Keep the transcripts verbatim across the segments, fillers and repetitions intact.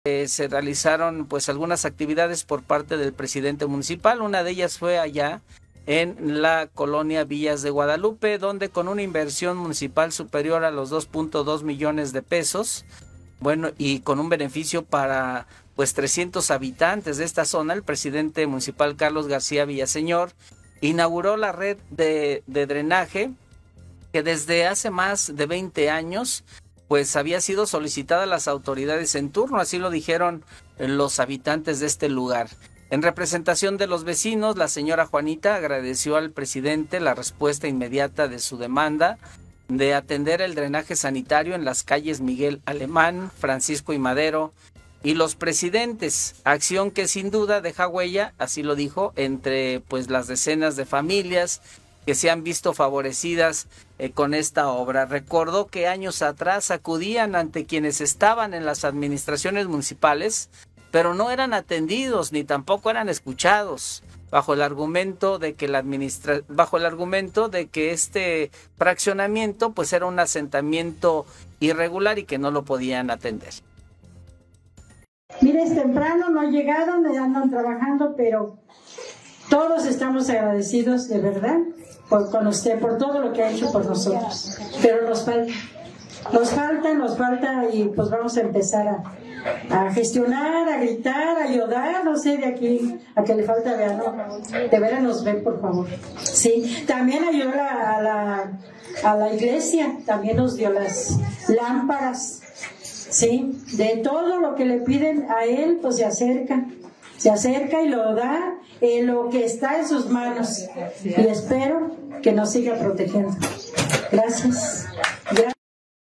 Eh, se realizaron pues algunas actividades por parte del presidente municipal. Una de ellas fue allá en la colonia Villas de Guadalupe, donde con una inversión municipal superior a los dos punto dos millones de pesos, bueno, y con un beneficio para pues trescientos habitantes de esta zona, el presidente municipal Carlos García Villaseñor inauguró la red de, de drenaje que desde hace más de veinte años pues había sido solicitada a las autoridades en turno, así lo dijeron los habitantes de este lugar. En representación de los vecinos, la señora Juanita agradeció al presidente la respuesta inmediata de su demanda de atender el drenaje sanitario en las calles Miguel Alemán, Francisco y Madero y Los Presidentes, acción que sin duda deja huella, así lo dijo, entre pues las decenas de familias que se han visto favorecidas eh, con esta obra. Recordó que años atrás acudían ante quienes estaban en las administraciones municipales, pero no eran atendidos ni tampoco eran escuchados, bajo el argumento de que la administra bajo el argumento de que este fraccionamiento pues era un asentamiento irregular y que no lo podían atender. Mire, es temprano, no llegaron, andan trabajando, pero todos estamos agradecidos de verdad por, con usted, por todo lo que ha hecho por nosotros. Pero nos falta, nos falta, nos falta y pues vamos a empezar a, a gestionar, a gritar, a ayudar, no sé, de aquí a que le falta ver, ¿no? De veras nos ven, por favor. Sí, también ayudó a, a, la, a la iglesia, también nos dio las lámparas, sí, de todo lo que le piden a él, pues se acerca. Se acerca y lo da en lo que está en sus manos. Y espero que nos siga protegiendo. Gracias. Gracias.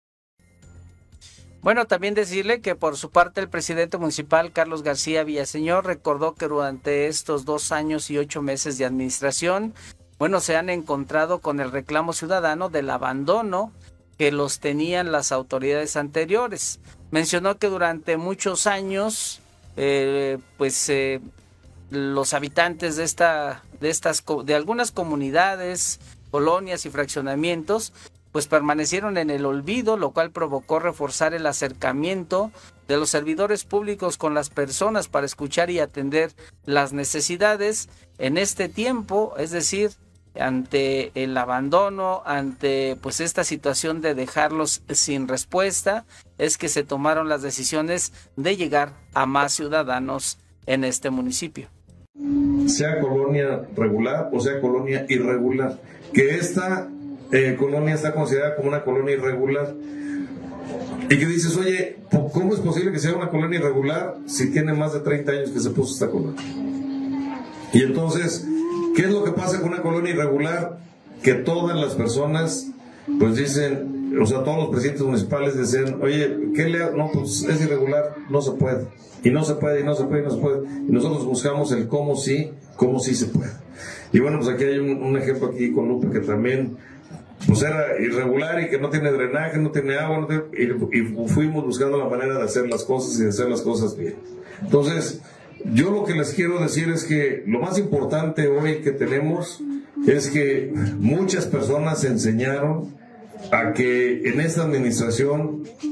Bueno, también decirle que por su parte el presidente municipal Carlos García Villaseñor recordó que durante estos dos años y ocho meses de administración, bueno, se han encontrado con el reclamo ciudadano del abandono que los tenían las autoridades anteriores. Mencionó que durante muchos años Eh, pues eh, los habitantes de esta de estas de algunas comunidades, colonias y fraccionamientos pues permanecieron en el olvido, lo cual provocó reforzar el acercamiento de los servidores públicos con las personas para escuchar y atender las necesidades en este tiempo, es decir, ante el abandono, ante pues esta situación de dejarlos sin respuesta, es que se tomaron las decisiones de llegar a más ciudadanos en este municipio. Sea colonia regular o sea colonia irregular, que esta eh, colonia está considerada como una colonia irregular, y que dices, oye, ¿cómo es posible que sea una colonia irregular si tiene más de treinta años que se puso esta colonia? Y entonces, ¿qué es lo que pasa con una colonia irregular? Que todas las personas, pues dicen, o sea, todos los presidentes municipales dicen, oye, ¿qué le hago? No, pues es irregular, no se puede. Y no se puede, y no se puede, y no se puede. Y nosotros buscamos el cómo sí, cómo sí se puede. Y bueno, pues aquí hay un, un ejemplo aquí con Lupe que también, pues era irregular y que no tiene drenaje, no tiene agua, no tiene, y, y fuimos buscando la manera de hacer las cosas y de hacer las cosas bien. Entonces, yo lo que les quiero decir es que lo más importante hoy que tenemos es que muchas personas enseñaron a que en esta administración